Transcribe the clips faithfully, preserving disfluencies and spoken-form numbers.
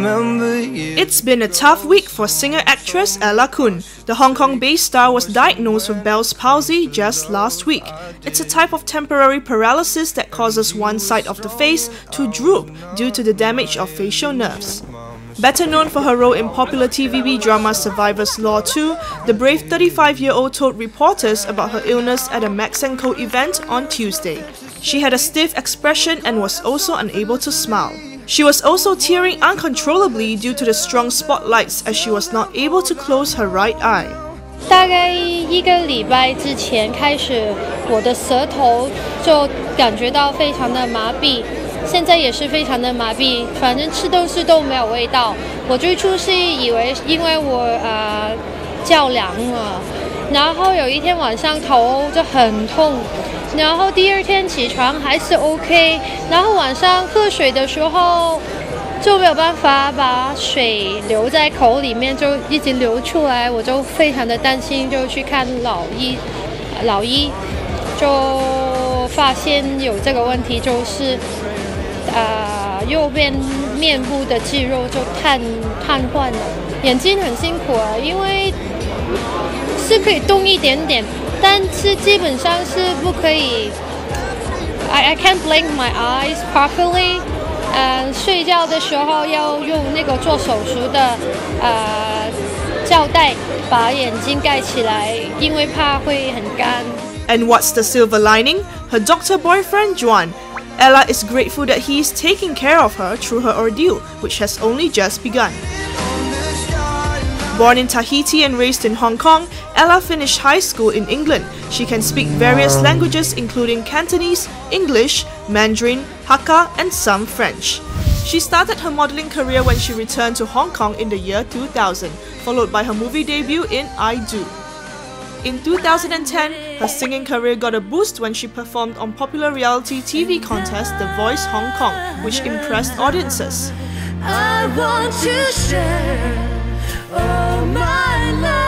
remember you. It's been a tough week for singer-actress Ella Koon. The Hong Kong-based star was diagnosed with Bell's palsy just last week. It's a type of temporary paralysis that causes one side of the face to droop due to the damage of facial nerves. Better known for her role in popular T V B drama Survivor's Law two, the brave thirty-five-year-old told reporters about her illness at a Max and Co event on Tuesday. She had a stiff expression and was also unable to smile. She was also tearing uncontrollably due to the strong spotlights as she was not able to close her right eye. 大概一个礼拜之前开始，我的舌头就感觉到非常的麻痹，现在也是非常的麻痹，反正吃东西都没有味道。我最初是以为因为我呃着凉了，然后有一天晚上头就很痛。 然后第二天起床还是 OK， 然后晚上喝水的时候就没有办法把水留在口里面，就一直流出来，我就非常的担心，就去看老医，老医就发现有这个问题，就是呃右边面部的肌肉就瘫瘫痪了，眼睛很辛苦啊，因为是可以动一点点。 但是基本上是不可以 I, I can't blink my eyes properly。呃，睡觉的时候要用那个做手术的呃胶带把眼睛盖起来，因为怕会很干。 And what's the silver lining? Her doctor boyfriend Juan. Ella is grateful that he is taking care of her through her ordeal, which has only just begun. Born in Tahiti and raised in Hong Kong, Ella finished high school in England. She can speak various languages including Cantonese, English, Mandarin, Hakka and some French. She started her modelling career when she returned to Hong Kong in the year two thousand, followed by her movie debut in I Do. In two thousand ten, her singing career got a boost when she performed on popular reality T V contest The Voice Hong Kong, which impressed audiences. I want to share all my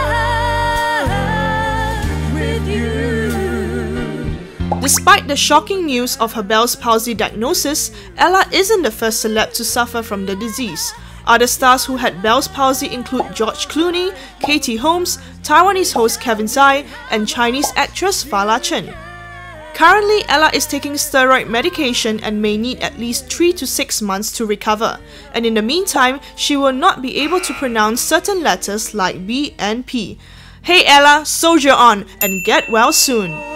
love with you. Despite the shocking news of her Bell's palsy diagnosis, Ella isn't the first celeb to suffer from the disease. Other stars who had Bell's palsy include George Clooney, Katie Holmes, Taiwanese host Kevin Tsai, and Chinese actress Fala Chen. Currently, Ella is taking steroid medication and may need at least three to six months to recover. And in the meantime, she will not be able to pronounce certain letters like B and P. Hey Ella, soldier on and get well soon!